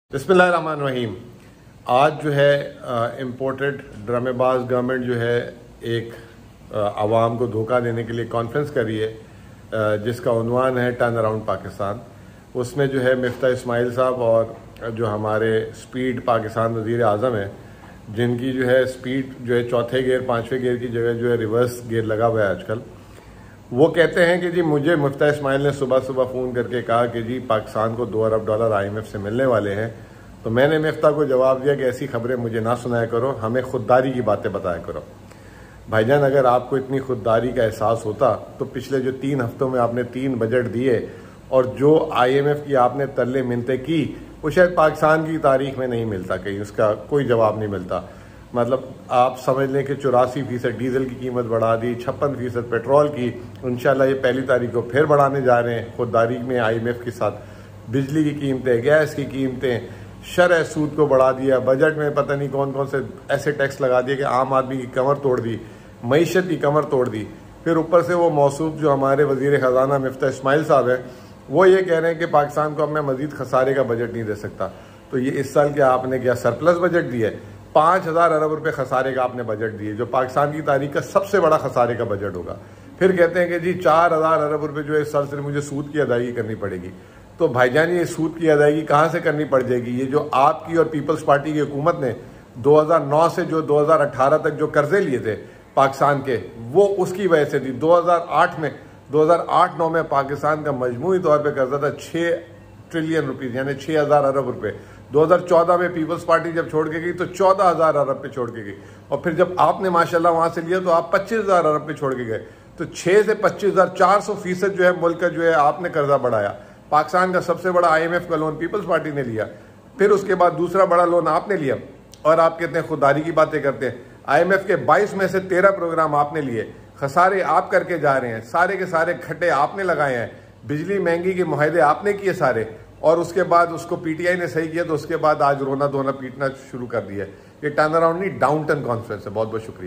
बिस्मिल्लाहिर्रहमानिर्रहीम। आज जो है इम्पोर्टेड ड्रामेबाज गवर्नमेंट जो है एक आवाम को धोखा देने के लिए कॉन्फ्रेंस कर रही है जिसका उन्वान है टर्न अराउंड पाकिस्तान। उसमें जो है मिफ्ता इस्माइल साहब और जो हमारे स्पीड पाकिस्तान वज़ीर आज़म है, जिनकी जो है स्पीड जो है चौथे गियर पाँचवें गियर की जगह जो है रिवर्स गियर लगा हुआ है आजकल। वो कहते हैं कि जी मुझे मुफ्ता इस्माइल ने सुबह सुबह फ़ोन करके कहा कि जी पाकिस्तान को $2 अरब IMF से मिलने वाले हैं। तो मैंने मुफ्ता को जवाब दिया कि ऐसी खबरें मुझे ना सुनाया करो, हमें खुददारी की बातें बताया करो। भाईजान, अगर आपको इतनी खुददारी का एहसास होता तो पिछले जो 3 हफ्तों में आपने 3 बजट दिए और जो IMF की आपने तरले मिन्नतें की, वो शायद पाकिस्तान की तारीख में नहीं मिलता, कहीं उसका कोई जवाब नहीं मिलता। मतलब आप समझ लें कि 84% डीजल की कीमत बढ़ा दी, 56% पेट्रोल की, इंशाल्लाह ये 1 तारीख को फिर बढ़ाने जा रहे हैं खुददारी में IMF के साथ। बिजली की कीमतें, गैस की कीमतें, शरह सूद को बढ़ा दिया। बजट में पता नहीं कौन कौन से ऐसे टैक्स लगा दिए कि आम आदमी की कमर तोड़ दी, मईशत की कमर तोड़ दी। फिर ऊपर से वो मौसूफ जो हमारे वजीर ख़जाना मिफ्ता इस्माइल साहब हैं, वो ये कह रहे हैं कि पाकिस्तान को अब मैं मजीद खसारे का बजट नहीं दे सकता। तो ये इस साल क्या आपने क्या सरप्लस बजट दिया है? 5000 अरब रुपए खसारे का आपने बजट दिए, जो पाकिस्तान की तारीख का सबसे बड़ा खसारे का बजट होगा। फिर कहते हैं कि जी 4000 अरब रुपए जो है इस साल से मुझे सूद की अदायगी करनी पड़ेगी। तो भाईजान, ये सूद की अदायगी कहाँ से करनी पड़ जाएगी? ये जो आपकी और पीपल्स पार्टी की हुकूमत ने 2009 से जो 2018 तक जो कर्जे लिए थे पाकिस्तान के, वो उसकी वजह से थी। 2008-9 में पाकिस्तान का मजमूई तौर पर कर्जा था 6 ट्रिलियन रुपीज, यानी 6000 अरब रुपए। 2014 में पीपल्स पार्टी जब छोड़ के गई तो 14000 अरब पे छोड़ के गई, और फिर जब आपने माशाल्लाह वहां से लिया तो आप 25000 अरब पे छोड़ के गए। तो 6 से 25,000 400% जो है मुल्क का जो है आपने कर्जा बढ़ाया। पाकिस्तान का सबसे बड़ा IMF का लोन पीपल्स पार्टी ने लिया, फिर उसके बाद दूसरा बड़ा लोन आपने लिया, और आप कहते हैं खुददारी की बातें करते हैं। IMF के 22 में से 13 प्रोग्राम आपने लिए, खसारे आप करके जा रहे हैं, सारे के सारे खट्टे आपने लगाए हैं, बिजली महंगी के मुआहदे आपने किए सारे, और उसके बाद उसको PTI ने सही किया तो उसके बाद आज रोना धोना पीटना शुरू कर दिया। ये टर्न अराउंड नहीं, डाउन टर्न कॉन्फ्रेंस है। बहुत बहुत शुक्रिया।